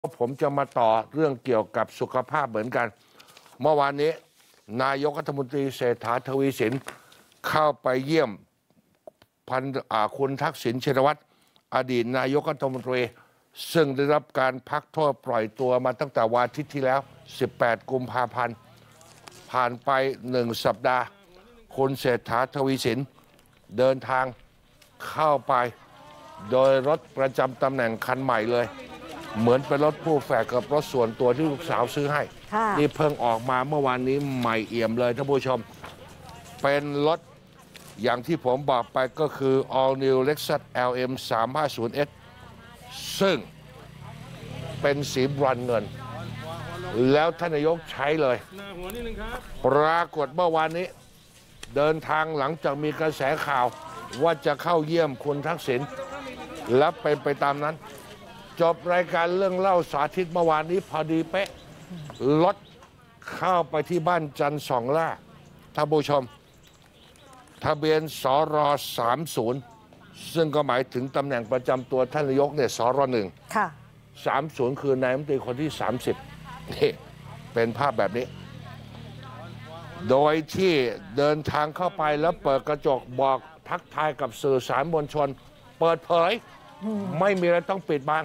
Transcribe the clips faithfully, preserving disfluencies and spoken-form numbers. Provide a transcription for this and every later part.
ผมจะมาต่อเรื่องเกี่ยวกับสุขภาพเหมือนกันเมื่อวานนี้นายกรัฐมนตรีเศรษฐาทวีสินเข้าไปเยี่ยมพันคุณทักษิณชินวัตรอดีตนายกรัฐมนตรีซึ่งได้รับการพักโทษปล่อยตัวมาตั้งแต่วันอาทิตย์ที่แล้วสิบแปดกุมภาพันธ์ผ่านไปหนึ่งสัปดาห์คุณเศรษฐาทวีสินเดินทางเข้าไปโดยรถประจำตำแหน่งคันใหม่เลยเหมือนเป็นรถผู้แฝดกับรถส่วนตัวที่ลูกสาวซื้อให้นี่เพิ่งออกมาเมื่อวานนี้ใหม่เอี่ยมเลยท่านผู้ชมเป็นรถอย่างที่ผมบอกไปก็คือ All New Lexus แอล เอ็ม สามห้าศูนย์ เอส ซึ่งเป็นสีบรอนซ์เงินแล้วท่านนายกใช้เลยปรากฏเมื่อวานนี้เดินทางหลังจากมีกระแสข่าวว่าจะเข้าเยี่ยมคุณทักษิณและเป็นไปตามนั้นจบรายการเรื่องเล่าสาธิตเมื่อวานนี้พอดีเป๊ะรถเข้าไปที่บ้านจันทร์สองล่าท่านผู้ชมทะเบียนสรสามศูนย์ซึ่งก็หมายถึงตำแหน่งประจำตัวท่านนายกเนี่ยสรหนึ่งค่ะสามศูนย์คือนายรัฐมนตรีคนที่สามสิบนี่เป็นภาพแบบนี้โดยที่เดินทางเข้าไปแล้วเปิดกระจกบอกทักทายกับสื่อสารมวลชนเปิดเผยไม่มีอะไรต้องปิดบัง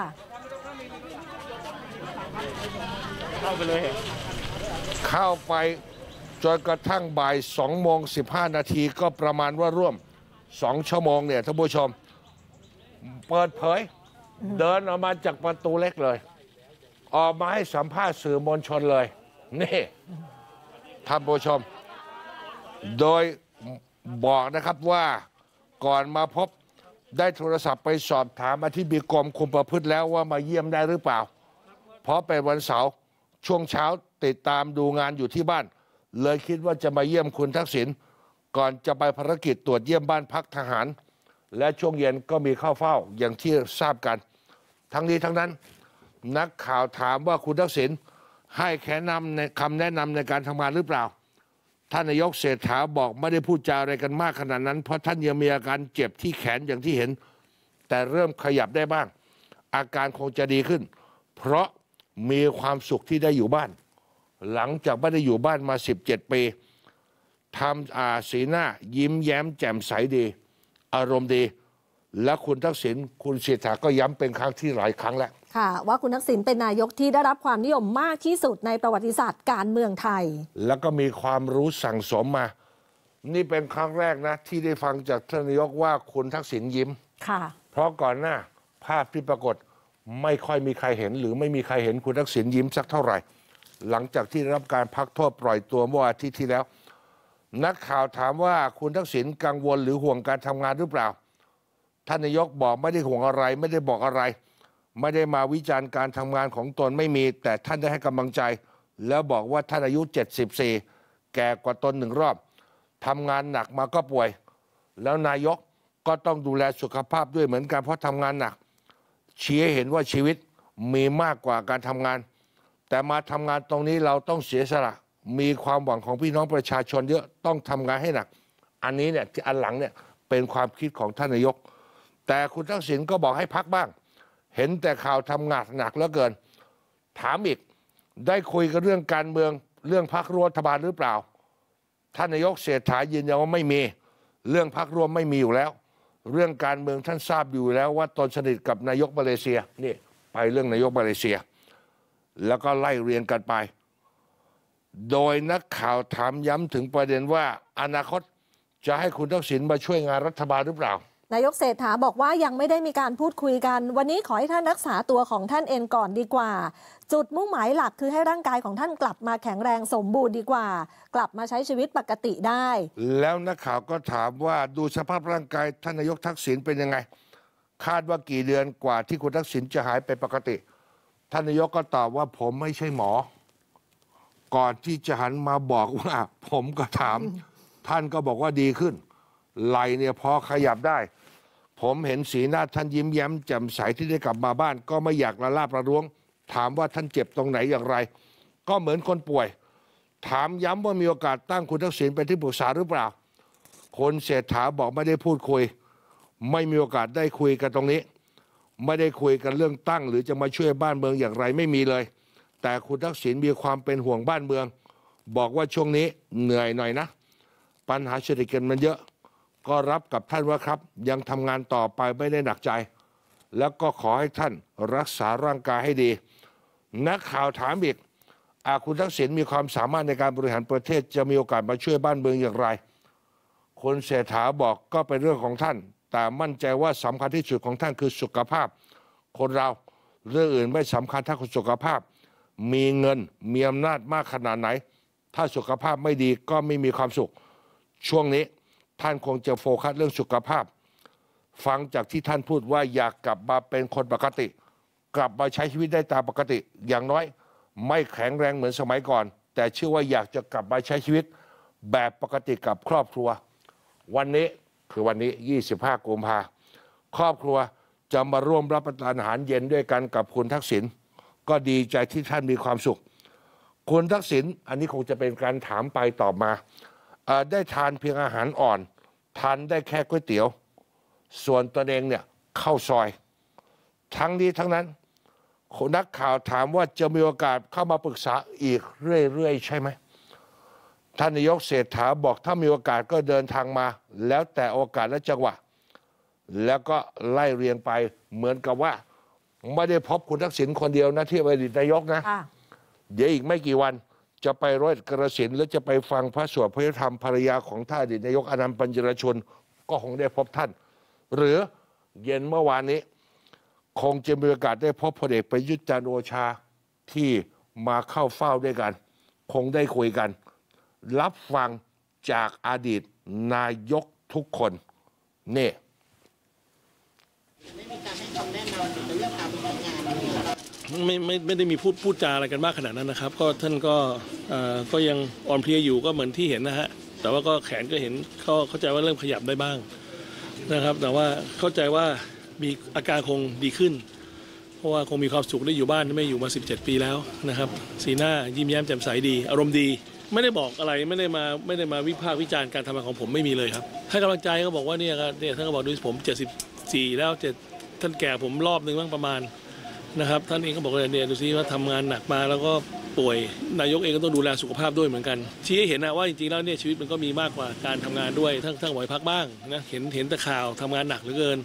เข้าไปเลยเข้าไปจนกระทั่งบ่ายสองโมงสิบห้านาทีก็ประมาณว่าร่วมสองชั่วโมงเนี่ยท่านผู้ชมเปิดเผยเดินออกมาจากประตูเล็กเลยออกมาให้สัมภาษณ์สื่อมวลชนเลยนี่ท่านผู้ชมโดยบอกนะครับว่าก่อนมาพบได้โทรศัพท์ไปสอบถามอธิบดีกรมคุมประพฤติแล้วว่ามาเยี่ยมได้หรือเปล่าเพราะเป็นวันเสาร์ช่วงเช้าติดตามดูงานอยู่ที่บ้านเลยคิดว่าจะมาเยี่ยมคุณทักษิณก่อนจะไปภารกิจตรวจเยี่ยมบ้านพักทหารและช่วงเย็นก็มีเข้าเฝ้าอย่างที่ทราบกันทั้งนี้ทั้งนั้นนักข่าวถามว่าคุณทักษิณให้แค่นำในคำแนะนำในการทำงานหรือเปล่าท่านนายกเศรษฐาบอกไม่ได้พูดจาอะไรกันมากขนาดนั้นเพราะท่านยังมีอาการเจ็บที่แขนอย่างที่เห็นแต่เริ่มขยับได้บ้างอาการคงจะดีขึ้นเพราะมีความสุขที่ได้อยู่บ้านหลังจากไม่ได้อยู่บ้านมาสิบเจ็ดปีทำอาสีหน้ายิ้มแย้มแจ่มใสดีอารมณ์ดีและคุณทักษิณคุณเศรษฐาก็ย้ำเป็นครั้งที่หลายครั้งแล้วค่ะว่าคุณทักษิณเป็นนายกที่ได้รับความนิยมมากที่สุดในประวัติศาสตร์การเมืองไทยแล้วก็มีความรู้สั่งสมมานี่เป็นครั้งแรกนะที่ได้ฟังจากท่านนายกว่าคุณทักษิณยิ้มค่ะเพราะก่อนหน้าภาพที่ปรากฏไม่ค่อยมีใครเห็นหรือไม่มีใครเห็นคุณทักษิณยิ้มสักเท่าไหร่หลังจากที่ได้รับการพักโทษปล่อยตัวเมื่ออาทิตย์ที่แล้วนักข่าวถามว่าคุณทักษิณกังวลหรือห่วงการทำงานหรือเปล่าท่านนายกบอกไม่ได้ห่วงอะไรไม่ได้บอกอะไรไม่ได้มาวิจารณ์การทำงานของตนไม่มีแต่ท่านได้ให้กำลังใจแล้วบอกว่าท่านอายุเจ็ดสิบสี่แก่กว่าตนหนึ่งรอบทำงานหนักมาก็ป่วยแล้วนายกก็ต้องดูแลสุขภาพด้วยเหมือนกันเพราะทำงานหนักชี้ให้เห็นว่าชีวิตมีมากกว่าการทำงานแต่มาทำงานตรงนี้เราต้องเสียสละมีความหวังของพี่น้องประชาชนเยอะต้องทำงานให้หนักอันนี้เนี่ยที่อันหลังเนี่ยเป็นความคิดของท่านนายกแต่คุณทักษิณก็บอกให้พักบ้างเห็นแต่ข่าวทำงานหนักเหลือเกินถามอีกได้คุยกันเรื่องการเมืองเรื่องพรรครัฐบาลหรือเปล่าท่านนายกเศรษฐายืนยันว่าไม่มีเรื่องพรรคร่วมไม่มีอยู่แล้วเรื่องการเมืองท่านทราบอยู่แล้วว่าตนสนิทกับนายกมาเลเซียนี่ไปเรื่องนายกมาเลเซียแล้วก็ไล่เรียงกันไปโดยนักข่าวถามย้ำถึงประเด็นว่าอนาคตจะให้คุณทักษิณมาช่วยงานรัฐบาลหรือเปล่านายกเศรษฐาบอกว่ายังไม่ได้มีการพูดคุยกันวันนี้ขอให้ท่านรักษาตัวของท่านเองก่อนดีกว่าจุดมุ่งหมายหลักคือให้ร่างกายของท่านกลับมาแข็งแรงสมบูรณ์ดีกว่ากลับมาใช้ชีวิตปกติได้แล้วนักข่าวก็ถามว่าดูสภาพร่างกายท่านนายกทักษิณเป็นยังไงคาดว่ากี่เดือนกว่าที่คุณทักษิณจะหายไปปกติท่านนายกก็ตอบว่าผมไม่ใช่หมอก่อนที่จะหันมาบอกว่าผมก็ถามท่านก็บอกว่าดีขึ้นไหล่เนี่ยพอขยับได้ผมเห็นสีหน้าท่านยิ้มแย้มแจ่มใสที่ได้กลับมาบ้านก็ไม่อยากละลาบละล้วงถามว่าท่านเจ็บตรงไหนอย่างไรก็เหมือนคนป่วยถามย้ำว่ามีโอกาสตั้งคุณทักษิณเป็นที่ปรึกษาหรือเปล่าคนเศรษฐาบอกไม่ได้พูดคุยไม่มีโอกาสได้คุยกันตรงนี้ไม่ได้คุยกันเรื่องตั้งหรือจะมาช่วยบ้านเมืองอย่างไรไม่มีเลยแต่คุณทักษิณมีความเป็นห่วงบ้านเมืองบอกว่าช่วงนี้เหนื่อยหน่อยนะปัญหาเศรษฐกิจมันเยอะก็รับกับท่านว่าครับยังทำงานต่อไปไม่ได้หนักใจแล้วก็ขอให้ท่านรักษาร่างกายให้ดีนักข่าวถามอีกอาคุณทักษิณมีความสามารถในการบริหารประเทศจะมีโอกาสมาช่วยบ้านเมืองอย่างไรคุณเศรษฐาบอกก็เป็นเรื่องของท่านแต่มั่นใจว่าสำคัญที่สุดของท่านคือสุขภาพคนเราเรื่องอื่นไม่สำคัญถ้าคุณสุขภาพมีเงินมีอำนาจมากขนาดไหนถ้าสุขภาพไม่ดีก็ไม่มีความสุขช่วงนี้ท่านคงจะโฟกัสเรื่องสุขภาพฟังจากที่ท่านพูดว่าอยากกลับมาเป็นคนปกติกลับมาใช้ชีวิตได้ตามปกติอย่างน้อยไม่แข็งแรงเหมือนสมัยก่อนแต่เชื่อว่าอยากจะกลับมาใช้ชีวิตแบบปกติกับครอบครัววันนี้คือวันนี้ยี่สิบห้ากุมภาพันธ์ครอบครัวจะมาร่วมรับประทานอาหารเย็นด้วยกันกับคุณทักษิณก็ดีใจที่ท่านมีความสุขคุณทักษิณอันนี้คงจะเป็นการถามไปตอบมาได้ทานเพียงอาหารอ่อนทานได้แค่ก๋วยเตี๋ยวส่วนตัวเองเนี่ยเข้าซอยทั้งนี้ทั้งนั้นนักข่าวถามว่าจะมีโอกาสเข้ามาปรึกษาอีกเรื่อยๆใช่ไหมท่านนายกเศรษฐาบอกถ้ามีโอกาสก็เดินทางมาแล้วแต่โอกาสและจังหวะแล้วก็ไล่เรียงไปเหมือนกับว่าไม่ได้พบคุณทักษิณคนเดียวนะที่อดีตนายกนะเดี๋ยวอีกไม่กี่วันจะไปร้อยกระสินและจะไปฟังพระสวดพระธรรมภรรยาของท่านอดีตนายกอนันต์ปัญจรชนก็คงได้พบท่านหรือเย็นเมื่อวานนี้คงจะมีโอกาสได้พบพลเอกประยุทธ์จันทร์โอชาที่มาเข้าเฝ้าด้วยกันคงได้คุยกันรับฟังจากอดีตนายกทุกคนนี่ไม่มีการให้คำแนะนำหรือเรื่องการทำงานไม่ไม่ไม่ได้มีพูดพูดจาอะไรกันมากขนาดนั้นนะครับก็ท่านก็ก็ยังอ่อนเพลียอยู่ก็เหมือนที่เห็นนะฮะแต่ว่าก็แขนก็เห็นเขาเข้าใจว่าเริ่มขยับได้บ้างนะครับแต่ว่าเข้าใจว่ามีอาการคงดีขึ้นเพราะว่าคงมีความสุขได้อยู่บ้านไม่อยู่มาสิบเจ็ดปีแล้วนะครับสีหน้ายิ้มแย้มแจ่มใสดีอารมณ์ดีไม่ได้บอกอะไรไม่ได้มาไม่ได้มาวิพากษ์วิจารณ์การทำงานของผมไม่มีเลยครับให้กำลังใจก็บอกว่าเนี่ยครับเนี่ยท่านก็บอกดูผมเจ็ดสิบสี่แล้วเจ็ดท่านแก่ผมรอบหนึ่งบ้างประมาณนะครับท่านเองก็บอกว่าเนี่ยดูซิว่าทำงานหนักมาแล้วก็ป่วยนายกเองก็ต้องดูแลสุขภาพด้วยเหมือนกันชี้ให้เห็นนะว่าจริงๆแล้วเนี่ยชีวิตมันก็มีมากกว่าการทำงานด้วยทั้งทั้งไหวพักบ้างนะเห็นเห็นแต่ข่าวทำงานหนักเหลือเกิน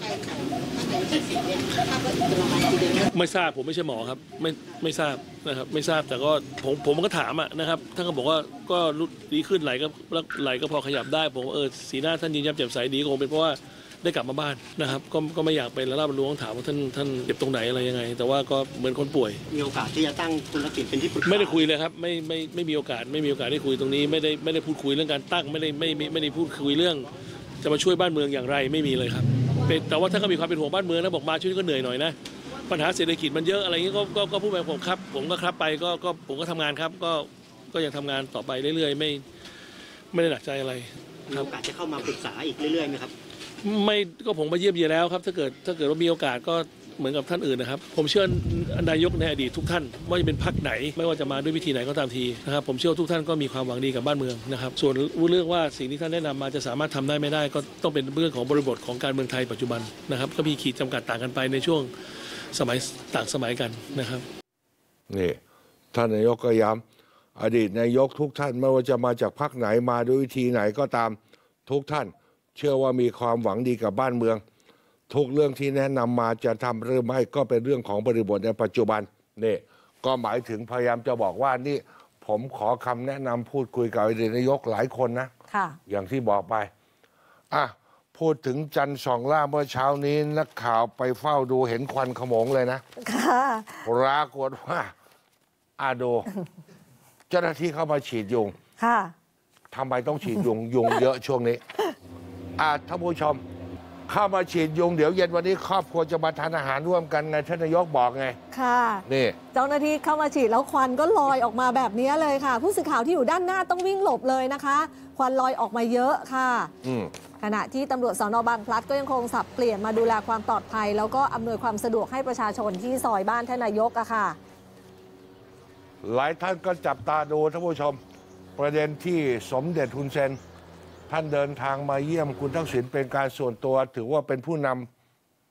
ไม่ทราบผมไม่ใช่หมอครับไม่ไม่ทราบนะครับไม่ทราบแต่ก็ผมผมก็ถามอ่ะนะครับท่านก็บอกว่าก็ดีขึ้นไหลก็ไหลก็พอขยับได้ผมเออสีหน้าท่านยิ้มแย้มแจ่มใสดีก็คงเป็นเพราะว่าได้กลับมาบ้านนะครับก็ก็ไม่อยากเป็นระลาบระลวงถามว่าท่านท่านเจ็บตรงไหนอะไรยังไงแต่ว่าก็เหมือนคนป่วยมีโอกาสที่จะตั้งคุณทักษิณเป็นที่ปรึกษาไม่ได้คุยเลยครับไม่ไม่ไม่มีโอกาสไม่มีโอกาสได้คุยตรงนี้ไม่ได้ไม่ได้พูดคุยเรื่องการตั้งไม่ได้ไม่ไม่ไม่ได้พูดคุยเรื่องจะมาช่วยบ้านเมืองอย่างไรไม่มีเลยครับแต่ว่าท่านก็มีความเป็นห่วงบ้านเมืองนะบอกมาช่วยก็เหนื่อยหน่อยนะปัญหาเศรษฐกิจมันเยอะอะไรอย่างนี้ก็ก็ก็พูดไปผมครับผมก็ครับไปก็ก็ผมก็ทำงานครับก็ก็ยังทำงานต่อไปเรื่อยๆไม่ไม่ได้หนักใจอะไรมีโอกาสจะเข้ามาปรึกษาอีกเรื่อยๆไหมครับไม่ก็ผมมาเยี่ยมเยียแล้วครับถ้าเกิดถ้าเกิดว่ามีโอกาสก็เหมือนกับท่านอื่นนะครับผมเชื่อนายกในอดีตทุกท่านว่าจะเป็นพรรคไหนไม่ว่าจะมาด้วยวิธีไหนก็ตามทีนะครับผมเชื่อทุกท่านก็มีความหวังดีกับบ้านเมืองนะครับส่วนเรื่องว่าสิ่งที่ท่านแนะนำมาจะสามารถทำได้ไม่ได้ก็ต้องเป็นเรื่องของบริบทของการเมืองไทยปัจจุบันนะครับก็มีขีดจำกัดต่างกันไปในช่วงสมัยต่างสมัยกันนะครับนี่ท่านนายกก็ย้ำอดีตนายกทุกท่านไม่ว่าจะมาจากพรรคไหนมาด้วยวิธีไหนก็ตามทุกท่านเชื่อว่ามีความหวังดีกับบ้านเมืองทุกเรื่องที่แนะนำมาจะทำหรือไม่ก็เป็นเรื่องของบริบทในปัจจุบันนี่ก็หมายถึงพยายามจะบอกว่านี่ผมขอคำแนะนำพูดคุยกับอดีตนายกหลายคนนะค่ะอย่างที่บอกไปอ่ะพูดถึงจันทร์สองล่าเมื่อเช้านี้นักข่าวไปเฝ้าดูเห็นควันขโมงเลยนะค่ะปรากฏว่าอาโดเจ้าหน้าที่เข้ามาฉีดยุงค่ะทำไมต้องฉีดยุงยุงเยอะช่วงนี้อ่ะท่านผู้ชมเข้ามาฉีดยุงเดี๋ยวเย็นวันนี้ครอบครัวจะมาทานอาหารร่วมกันไงท่านนายกบอกไงค่ะนี่เจ้าหน้าที่เข้ามาฉีดแล้วควันก็ลอยออกมาแบบนี้เลยค่ะผู้สื่อข่าวที่อยู่ด้านหน้าต้องวิ่งหลบเลยนะคะควันลอยออกมาเยอะค่ะขณะที่ตำรวจสน.บางพลัดก็ยังคงสับเปลี่ยนมาดูแลความปลอดภัยแล้วก็อำนวยความสะดวกให้ประชาชนที่ซอยบ้านท่านนายกอะค่ะหลายท่านก็จับตาดูท่านผู้ชมประเด็นที่สมเด็จฮุนเซนท่านเดินทางมาเยี่ยมคุณทักษิณเป็นการส่วนตัวถือว่าเป็นผู้น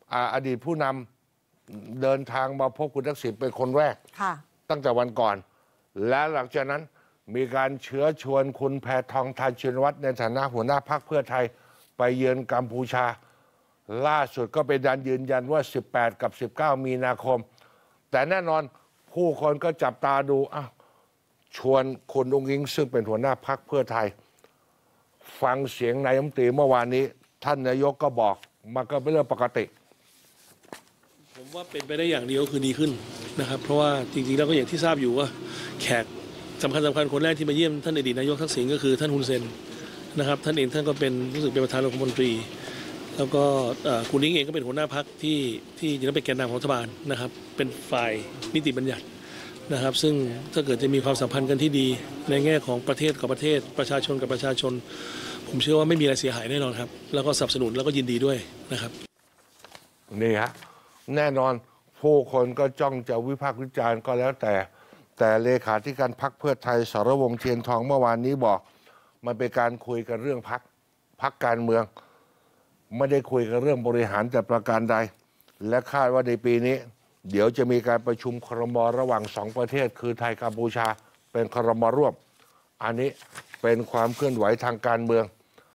อาอดีตผู้นำเดินทางมาพบคุณทักษิณเป็นคนแรกค่ะตั้งแต่วันก่อน และหลังจากนั้นมีการเชื้อชวนคุณแพทองธารชินวัตรในฐานะหัวหน้าพรรคเพื่อไทยไปเยือนกัมพูชา ล่าสุดก็เป็นการยืนยันว่าสิบแปดกับสิบเก้ามีนาคม แต่แน่นอนผู้คนก็จับตาดูอ้าวชวนคุณอุ้งอิงซึ่งเป็นหัวหน้าพรรคเพื่อไทย ฟังเสียงนายกรัฐมนตรีเมื่อวานนี้ท่านนายกก็บอกมันก็เป็นเรื่องปกติผมว่าเป็นไปได้อย่างเดียวคือดีขึ้นนะครับเพราะว่าจริงๆแล้วก็อย่างที่ทราบอยู่ว่าแขกสำคัญสำคัญคนแรกที่มาเยี่ยมท่านอดีตนายกทักษิณก็คือท่านฮุนเซนนะครับท่านเองท่านก็เป็นรู้สึกเป็นประธานรัฐมนตรีแล้วก็คุณนิ้งเองก็เป็นหัวหน้าพรรคที่ที่จะเป็นแกนนำของรัฐบาลนะครับเป็นฝ่ายนิติบัญญัตินะครับซึ่งถ้าเกิดจะมีความสัมพันธ์กันที่ดีในแง่ของประเทศกับประเทศประชาชนกับประชาชนผมเชื่อว่าไม่มีอะไรเสียหายแน่นอนครับแล้วก็สนับสนุนแล้วก็ยินดีด้วยนะครับนี่ฮะแน่นอนผู้คนก็จ้องจะวิพากษ์วิจารณ์ก็แล้วแต่แต่เลขาธิการพรรคเพื่อไทยสรวงศ์เทียนทองเมื่อวานนี้บอกมันเป็นการคุยกันเรื่องพรรคพรรคการเมืองไม่ได้คุยกันเรื่องบริหารแต่ประการใดและคาดว่าในปีนี้เดี๋ยวจะมีการประชุมครม.ระหว่างสองประเทศคือไทยกัมพูชาเป็นครม.ร่วมอันนี้เป็นความเคลื่อนไหวทางการเมือง